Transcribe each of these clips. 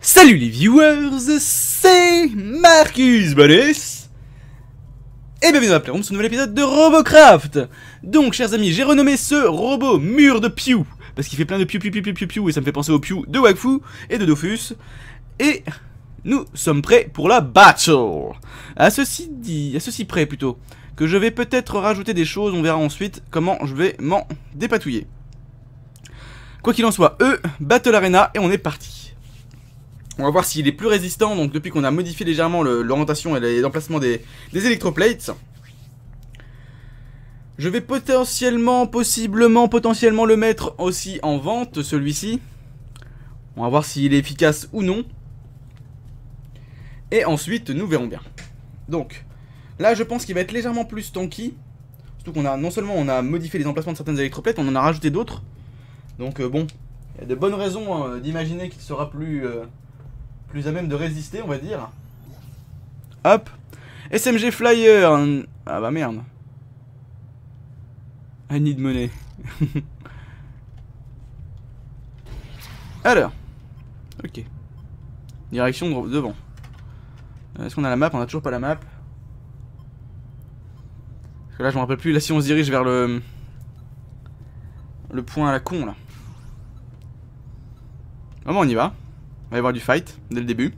Salut les viewers, c'est Marcus Bonus et bienvenue dans la Playroom sur un nouvel épisode de Robocraft. Donc chers amis, j'ai renommé ce robot Mur de Pew parce qu'il fait plein de piou et ça me fait penser au Pew de Wakfu et de Dofus. Et nous sommes prêts pour la battle. À ceci près plutôt, que je vais peut-être rajouter des choses, on verra ensuite comment je vais m'en dépatouiller. Quoi qu'il en soit, Battle Arena et on est parti. On va voir s'il est plus résistant, donc depuis qu'on a modifié légèrement l'orientation et l'emplacement des électroplates. Je vais potentiellement le mettre aussi en vente, celui-ci. On va voir s'il est efficace ou non. Et ensuite, nous verrons bien. Donc, là je pense qu'il va être légèrement plus tanky. Surtout qu'on a, non seulement on a modifié les emplacements de certaines électroplates, on en a rajouté d'autres. Donc bon, il y a de bonnes raisons d'imaginer qu'il sera plus à même de résister, on va dire. Hop. SMG Flyer. Ah bah merde. I need money. Alors. Ok. Direction devant. Est-ce qu'on a la map? On a toujours pas la map. Parce que là je me rappelle plus. Là si on se dirige vers le point à la con là. Bon, on y va. On va y avoir du fight dès le début.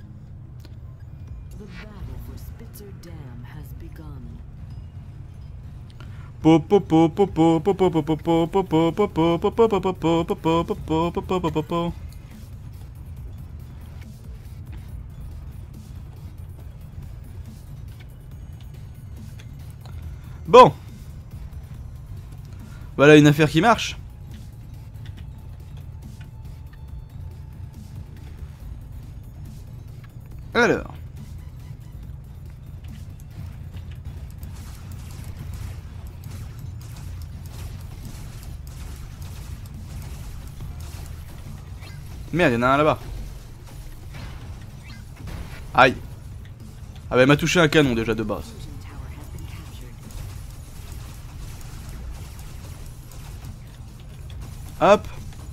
Bon. Voilà une affaire qui marche. Alors. Merde, y'en a un là-bas. Aïe. Ah bah elle m'a touché un canon déjà de base. Hop.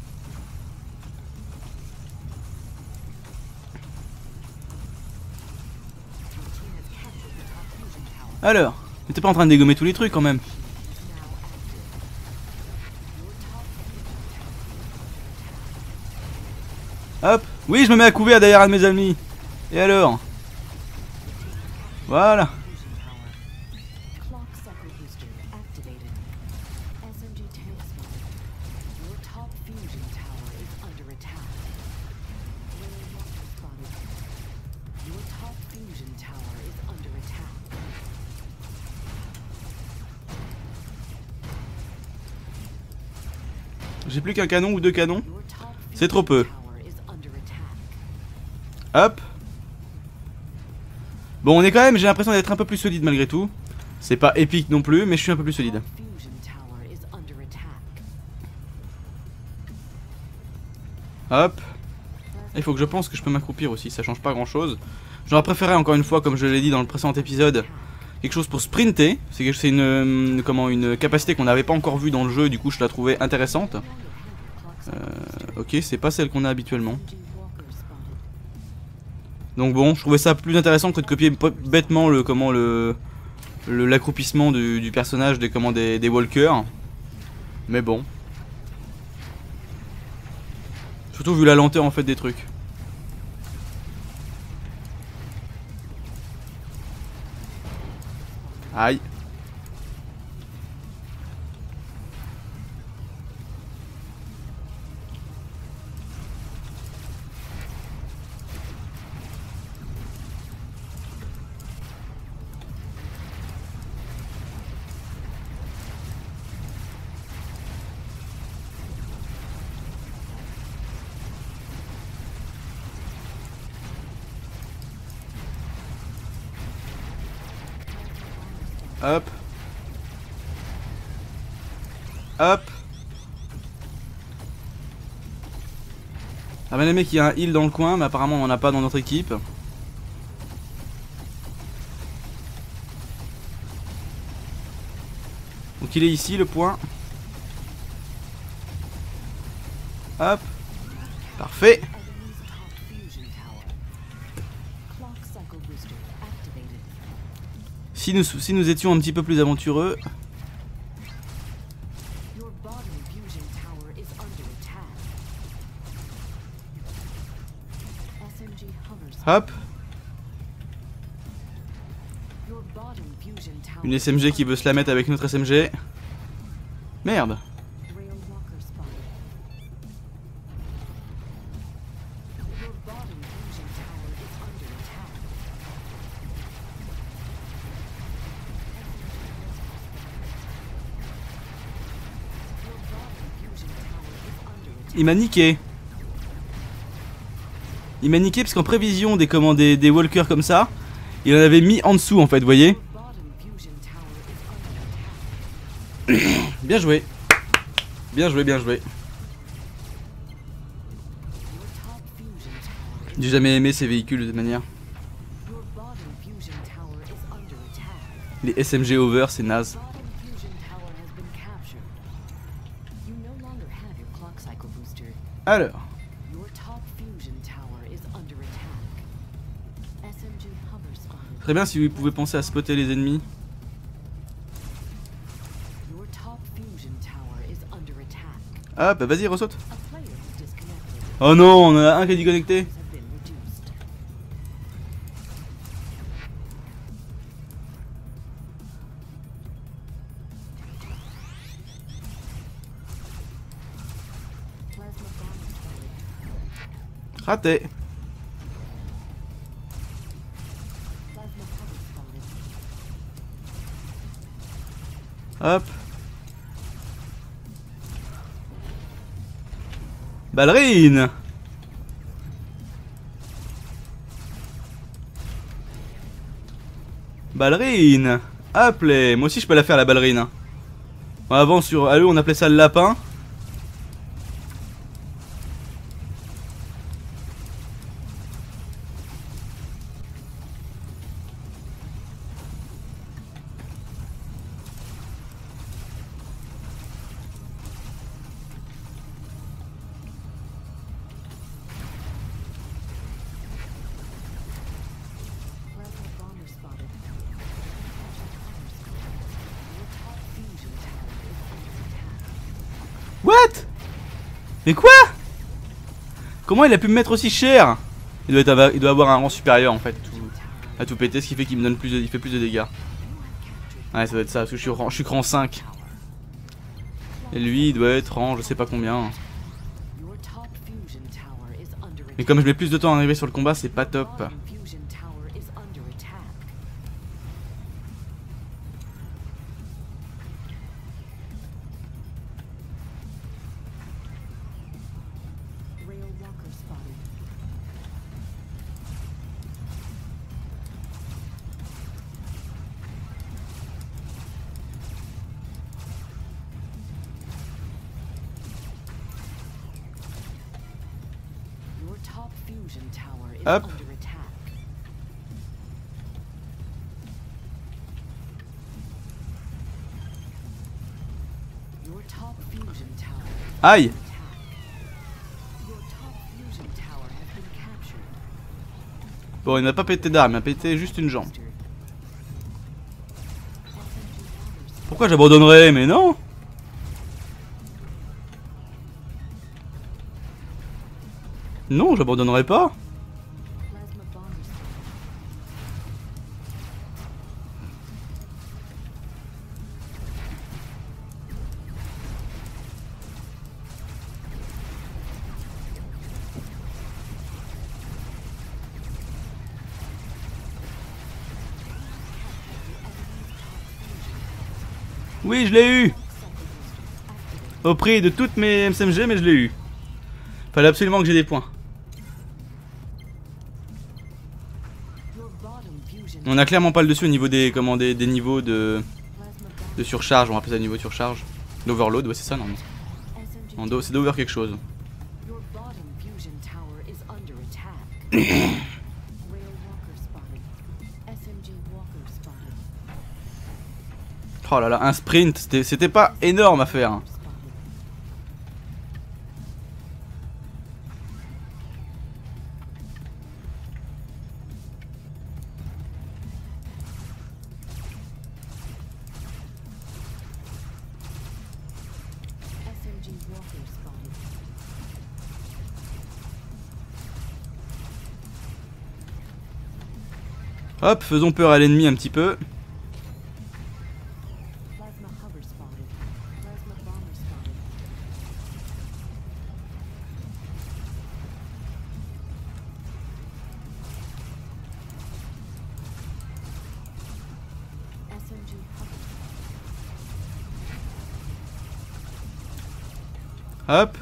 Alors, mais t'es pas en train de dégommer tous les trucs quand même. Hop. Oui, je me mets à couvert derrière un de mes amis. Et alors? Voilà. J'ai plus qu'un canon ou deux canons. C'est trop peu. Hop. Bon, on est quand même, j'ai l'impression d'être un peu plus solide malgré tout. C'est pas épique non plus, mais je suis un peu plus solide. Hop. Il faut que je pense que je peux m'accroupir aussi, ça change pas grand chose. J'aurais préféré encore une fois, comme je l'ai dit dans le précédent épisode, quelque chose pour sprinter. C'est une capacité qu'on n'avait pas encore vue dans le jeu, du coup je la trouvais intéressante. Ok, c'est pas celle qu'on a habituellement. Donc bon, je trouvais ça plus intéressant que de copier bêtement l'accroupissement du personnage des walkers. Mais bon. Surtout vu la lenteur en fait des trucs. Aïe. Hop. Hop. Ah ben les mecs, il y a un heal dans le coin, mais apparemment on en a pas dans notre équipe. Donc il est ici le point. Hop. Parfait. Si nous étions un petit peu plus aventureux. Hop. Une SMG qui veut se la mettre avec notre SMG. Merde. Il m'a niqué. Il m'a niqué parce qu'en prévision des walkers comme ça, il en avait mis en dessous en fait, vous voyez. Bien joué. Bien joué, bien joué. J'ai jamais aimé ces véhicules de toute manière. Les SMG over, c'est naze. Alors. Très bien si vous pouvez penser à spotter les ennemis. Ah bah vas-y, ressaute. Oh non, on en a un qui est déconnecté. Raté. Hop. Ballerine. Ballerine. Hop les. Moi aussi je peux la faire la ballerine. Avant sur Halo on appelait ça le lapin. What? Mais quoi? Comment il a pu me mettre aussi cher? Il doit avoir un rang supérieur en fait à tout péter, ce qui fait qu'il me donne il fait plus de dégâts. Ouais, ça doit être ça, parce que je suis cran 5. Et lui il doit être rang je sais pas combien. Mais comme je mets plus de temps à arriver sur le combat, c'est pas top. Hop. Aïe. Bon, il m'a pas pété d'arme, il m'a pété juste une jambe. Pourquoi j'abandonnerais? Mais non. Non, j'abandonnerai pas. Oui, je l'ai eu. Au prix de toutes mes SMG, mais je l'ai eu. Fallait absolument que j'ai des points. On a clairement pas le dessus au niveau des des niveaux de surcharge, on va appeler ça niveau de surcharge. D'overload, ouais c'est ça non. C'est d'over quelque chose. Oh là là, un sprint, c'était pas énorme à faire. Hop, faisons peur à l'ennemi un petit peu. Hop.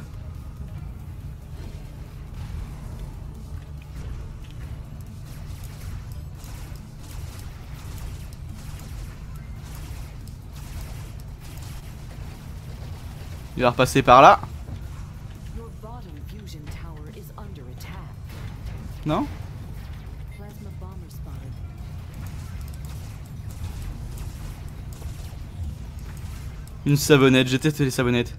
Il va repasser par là. Non? Une savonnette, j'ai testé les savonnettes.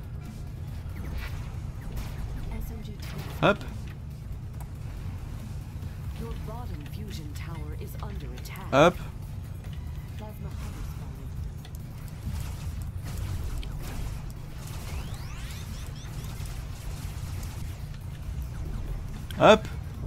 Hop. Hop. Hop.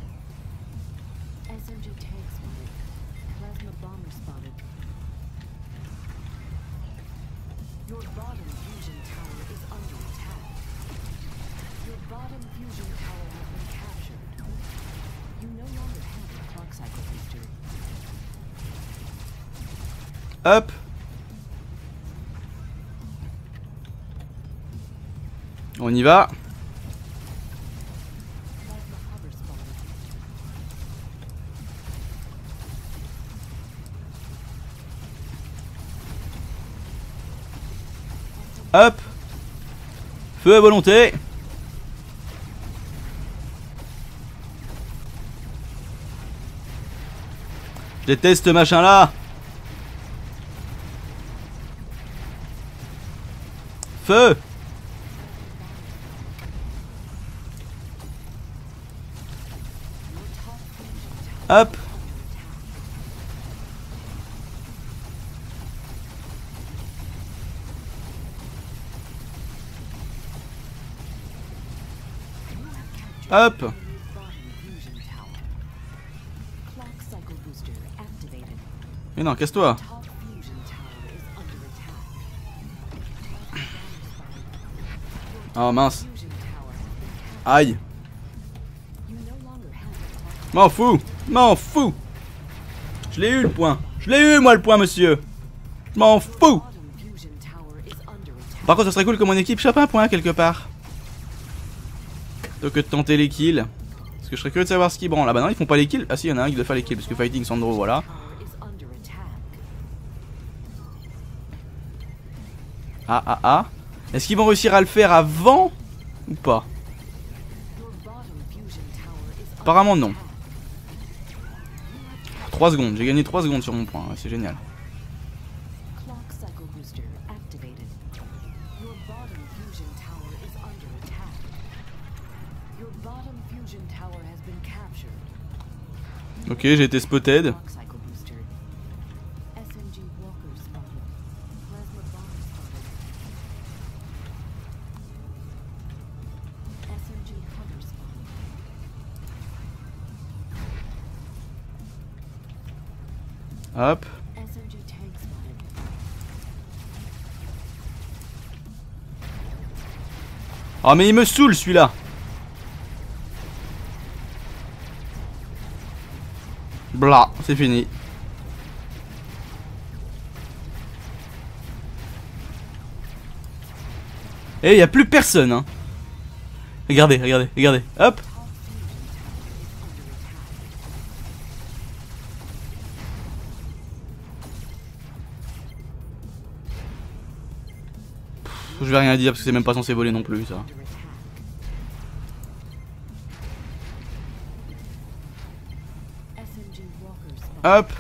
Hop. On y va. Hop. Feu à volonté. Je déteste ce machin là. Feu. Hop. Hop. Mais non, casse-toi. Oh mince. Aïe. M'en fous. M'en fous. Je l'ai eu le point. Je l'ai eu moi le point monsieur. Je m'en fous. Par contre ça serait cool que mon équipe chope un point quelque part. Plutôt que de tenter les kills. Parce que je serais curieux de savoir ce qu'ils branlent. Ah bah non ils font pas les kills. Ah si il y en a un qui doit faire les kills. Parce que Fighting Sandro voilà. Ah. Est-ce qu'ils vont réussir à le faire avant ou pas? Apparemment non. 3 secondes, j'ai gagné 3 secondes sur mon point, ouais, c'est génial. Ok, j'ai été spotted. Hop. Oh mais il me saoule celui-là. Blah, c'est fini. Et il n'y a plus personne hein. Regardez, regardez, regardez. Hop. Je vais rien dire parce que c'est même pas censé voler non plus ça. Hop.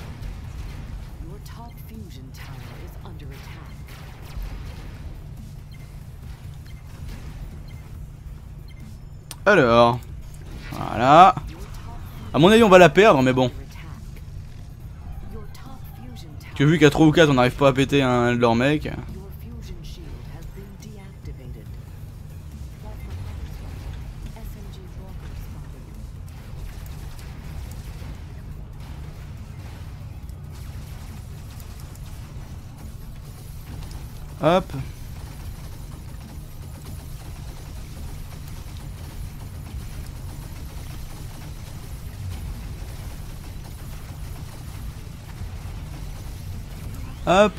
Alors. Voilà. À mon avis on va la perdre mais bon. Que vu qu'à 3 ou 4 on n'arrive pas à péter un de leurs mecs. Hop. Hop.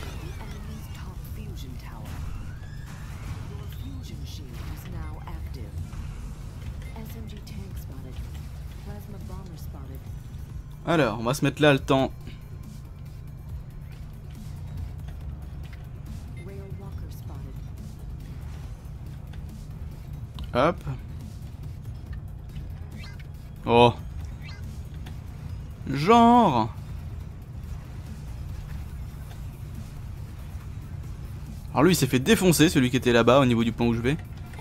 Alors, on va se mettre là le temps. Hop. Oh. Genre. Alors lui il s'est fait défoncer, celui qui était là-bas au niveau du point où je vais.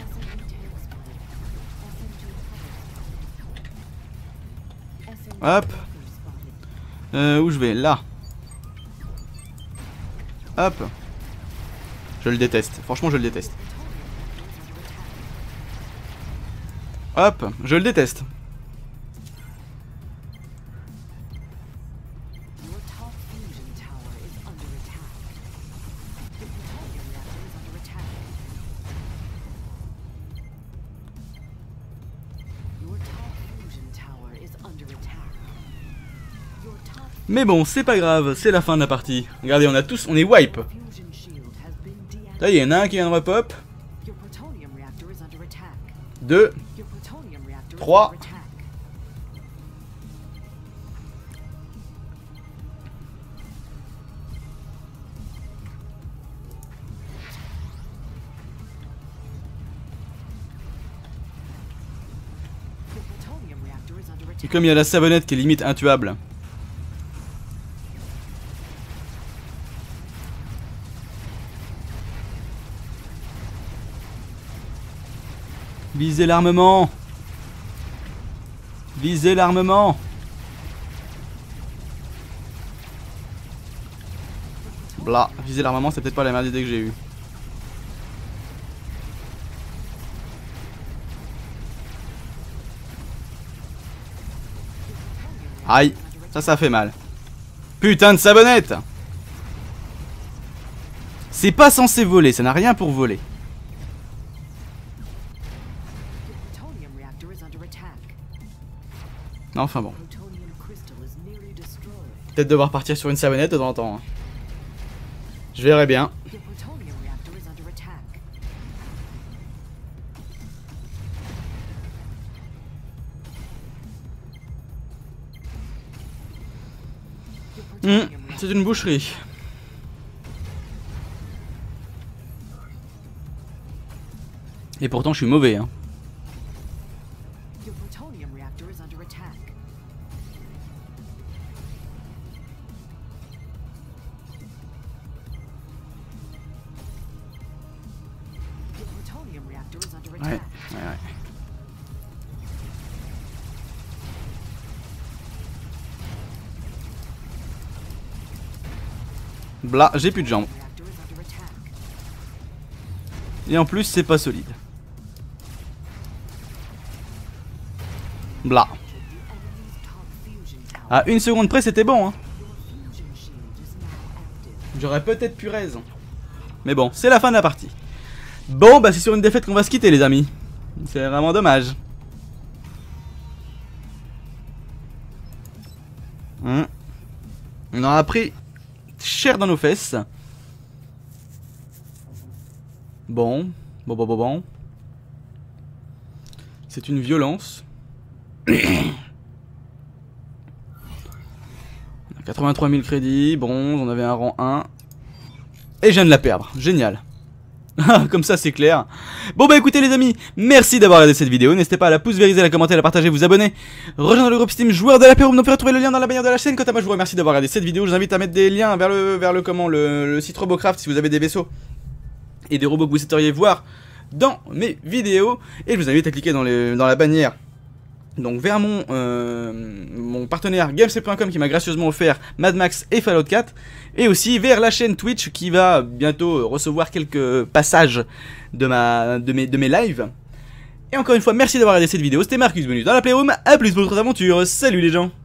Hop. Où je vais? Là. Hop. Je le déteste. Franchement je le déteste. Hop. Je le déteste. Mais bon, c'est pas grave, c'est la fin de la partie. Regardez, on est wipe. Là, il y en a un qui vient de repop. 2, 3. Et comme il y a la savonnette qui est limite intuable. Visez l'armement. Visez l'armement. Blah, viser l'armement, c'est peut-être pas la meilleure idée que j'ai eue. Aïe, ça fait mal. Putain de savonnette. C'est pas censé voler, ça n'a rien pour voler. Non, enfin bon. Peut-être devoir partir sur une savonnette de temps en temps. Je verrai bien. C'est une boucherie. Et pourtant je suis mauvais hein. Ouais. Blah, j'ai plus de jambes. Et en plus, c'est pas solide. Blah. À une seconde près, c'était bon, hein. J'aurais peut-être pu raison. Mais bon, c'est la fin de la partie. Bon, bah c'est sur une défaite qu'on va se quitter, les amis. C'est vraiment dommage. On en a pris cher dans nos fesses. Bon. C'est une violence. On a 83 000 crédits, bronze, on avait un rang 1. Et je viens de la perdre, génial. Comme ça c'est clair. Bon bah écoutez les amis, merci d'avoir regardé cette vidéo. N'hésitez pas à la pouce vériser, à la commenter, à la partager, vous abonner, rejoindre le groupe Steam joueur de la paix, vous pouvez retrouver le lien dans la bannière de la chaîne. Quant à moi je vous remercie d'avoir regardé cette vidéo. Je vous invite à mettre des liens vers le site Robocraft si vous avez des vaisseaux et des robots que vous souhaiteriez voir dans mes vidéos. Et je vous invite à cliquer dans la bannière, donc vers mon partenaire Gamesplay.com qui m'a gracieusement offert Mad Max et Fallout 4, et aussi vers la chaîne Twitch qui va bientôt recevoir quelques passages de mes lives. Et encore une fois merci d'avoir regardé cette vidéo, c'était Marcus, bienvenue dans la Playroom, à plus pour d'autres aventures, salut les gens.